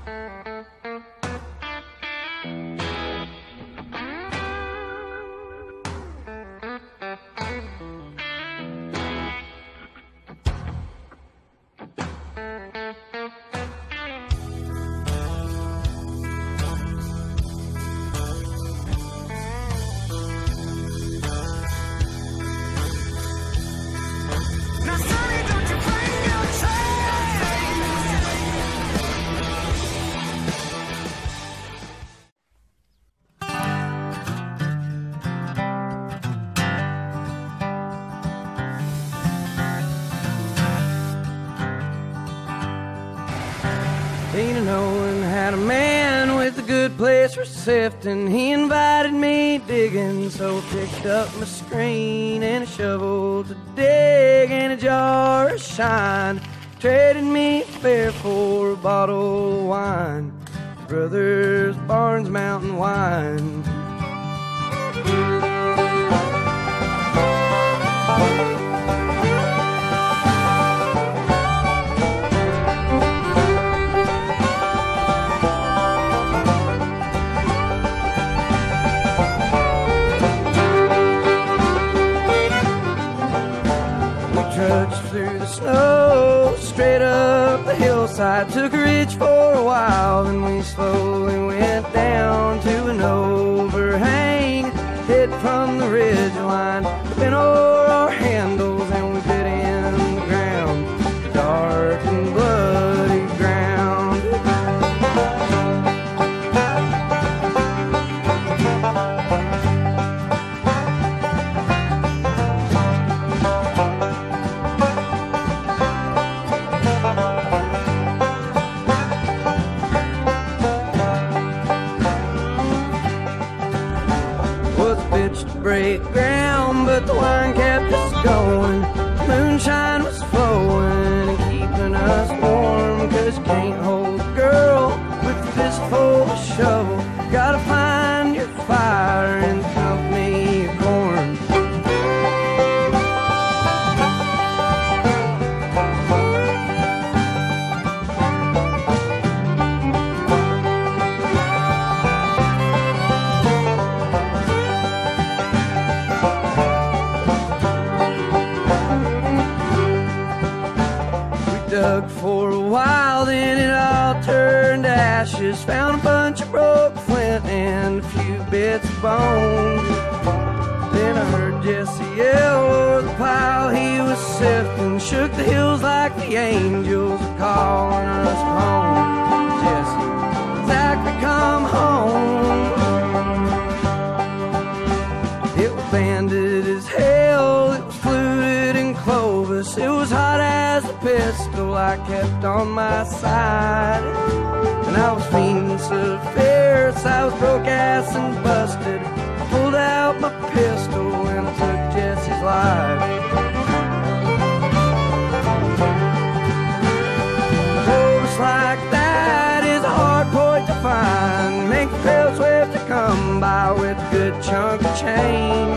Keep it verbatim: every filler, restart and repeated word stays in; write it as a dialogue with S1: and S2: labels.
S1: Tina Nolan had a man with a good place for sifting. He invited me digging, so I picked up my screen and a shovel to dig and a jar of shine. Traded me fair for a bottle of wine, Brothers Barnes Mountain Wine. Trudged through the snow, straight up the hillside. Took a ridge for a while, then we slowly went down to an overhang. Hit from the ridge line, bent over our handles, and we bit in the ground, dark and bloody ground. Break ground, but the wine kept us going. Moonshine was flowing and keeping us warm, 'cause you can't hold a girl with a fistful of shovel. Gotta find your fire in the company of corn. Dug for a while, then it all turned to ashes. Found a bunch of broke flint and a few bits of bone. Then I heard Jesse yell o'er the pile he was sifting. Shook the hills like the angels were calling us home. Jesse, Zachary, come home. It was banded as hell, it was fluted and Clovis. It was hot as a pistol I kept on my side. And I was fiending so fierce, I was broke ass and busted. I pulled out my pistol and I took Jesse's life. Clovis like that is a hard point to find. Make the trail swift to come by with a good chunk of change.